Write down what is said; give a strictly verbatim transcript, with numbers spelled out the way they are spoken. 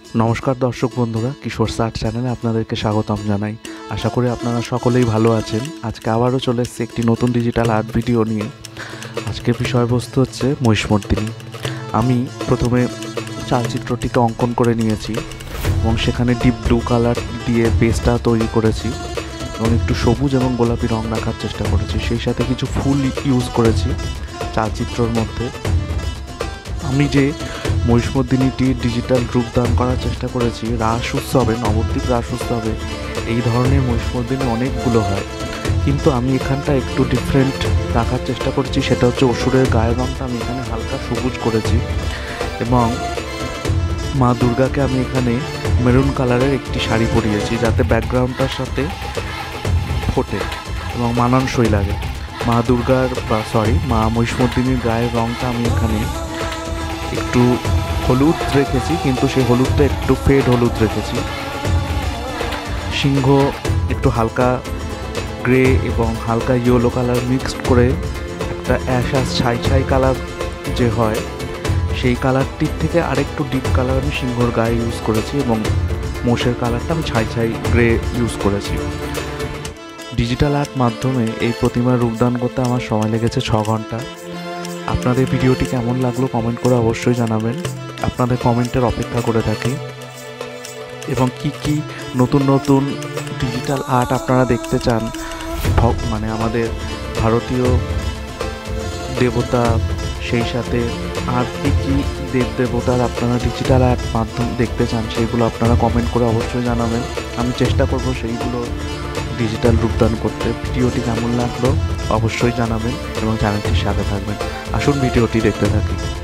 নমস্কার দর্শক বন্ধুরা, কিশোর সার্ট চ্যানেলে আপনাদেরকে স্বাগতম জানাই। আশা করি আপনারা সকলেই ভালো আছেন। আজকে আবারও চলে এসেছি একটি নতুন ডিজিটাল আর্ট ভিডিও নিয়ে। আজকের বিষয়বস্তু হচ্ছে মহিষমর্দিনী। আমি প্রথমে চালচিত্রটিকে অঙ্কন করে নিয়েছি এবং সেখানে ডিপ ব্লু কালার দিয়ে বেসটা তৈরি করেছি এবং একটু সবুজ এবং গোলাপি রং রাখার চেষ্টা করেছি। সেই সাথে কিছু ফুল ইউজ করেছি চালচিত্রর মধ্যে। আমি যে মহিষমর্দিনীটির ডিজিটাল রূপদান করার চেষ্টা করেছি রাস উৎসবে, নবদ্বীপ রাস উৎসবে এই ধরনের মহিষমর্দিনী অনেকগুলো হয়, কিন্তু আমি এখানটা একটু ডিফারেন্ট রাখার চেষ্টা করেছি। সেটা হচ্ছে অসুরের গায়ের রঙটা আমি এখানে হালকা সবুজ করেছি এবং মা দুর্গাকে আমি এখানে মেরুন কালারের একটি শাড়ি পরিয়েছি যাতে ব্যাকগ্রাউন্ডটার সাথে ফোটে এবং মানানসই লাগে। মা দুর্গার বা সরি মা মহিষমর্দিনীর গায়ের রঙটা আমি এখানে একটু হলুদ রেখেছি, কিন্তু সেই হলুদটা একটু ফেড হলুদ রেখেছি। সিংহ একটু হালকা গ্রে এবং হালকা ইয়েলো কালার মিক্সড করে একটা অ্যাশ ছাই ছাই কালার যে হয় সেই কালারটির থেকে আরেকটু ডিপ কালার আমি সিংহর গায়ে ইউজ করেছি এবং মোষের কালারটা আমি ছাই ছাই গ্রে ইউজ করেছি। ডিজিটাল আর্ট মাধ্যমে এই প্রতিমার রূপদান করতে আমার সময় লেগেছে ছ ঘন্টা। আপনাদের ভিডিওটি কেমন লাগলো কমেন্ট করে অবশ্যই জানাবেন। আপনাদের কমেন্টের অপেক্ষা করে থাকি এবং কি কি নতুন নতুন ডিজিটাল আর্ট আপনারা দেখতে চান, মানে আমাদের ভারতীয় দেবতা, সেই সাথে আর কি কী দেব দেবতার আপনারা ডিজিটাল আর্ট মাধ্যম দেখতে চান, সেইগুলো আপনারা কমেন্ট করে অবশ্যই জানাবেন। আমি চেষ্টা করব সেইগুলো ডিজিটাল রূপদান করতে। ভিডিওটি কেমন লাগলো অবশ্যই জানাবেন এবং চ্যানেলটির সাথে থাকবেন। আসুন ভিডিওটি দেখতে থাকি।